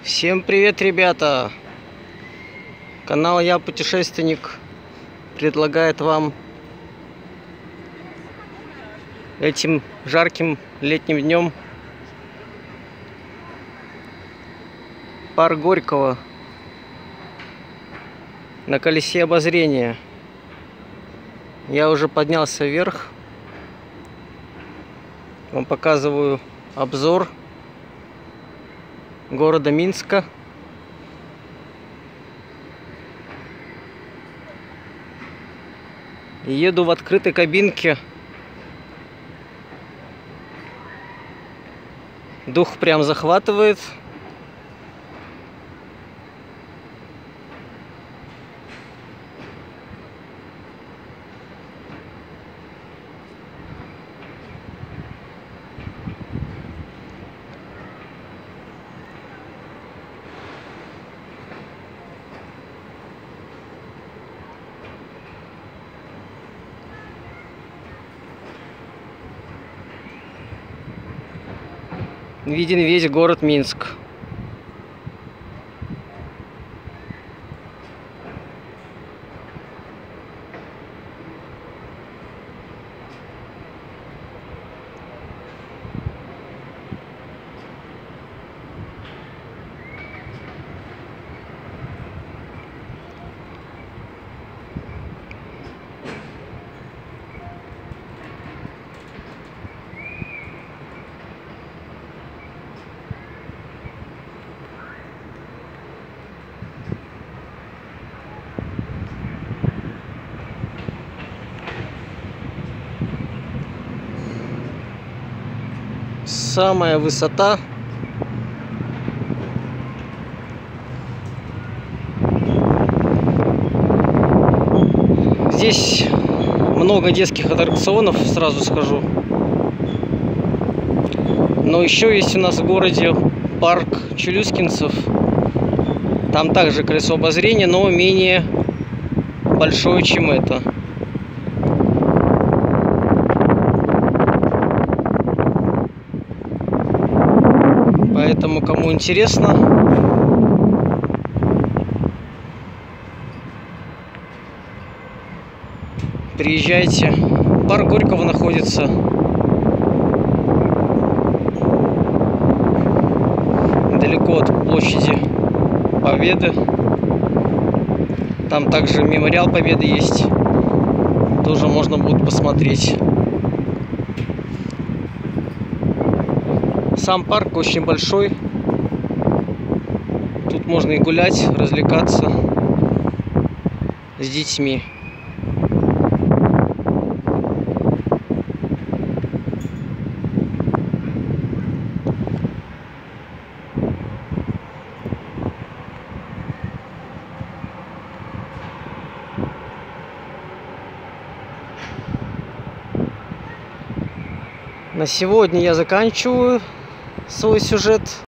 Всем привет, ребята! Канал Я Путешественник предлагает вам этим жарким летним днем парк Горького на колесе обозрения. Я уже поднялся вверх, вам показываю обзор города Минска. Еду в открытой кабинке. Дух прям захватывает. Виден весь город Минск. Самая высота здесь много детских аттракционов, сразу скажу. Но еще есть у нас в городе парк Челюскинцев. Там также колесо обозрения, но менее большое, чем это. Поэтому, кому интересно, приезжайте. Парк Горького находится далеко от площади Победы. Там также мемориал Победы есть. Тоже можно будет посмотреть. Сам парк очень большой. Тут можно и гулять, развлекаться с детьми. На сегодня я заканчиваю свой сюжет.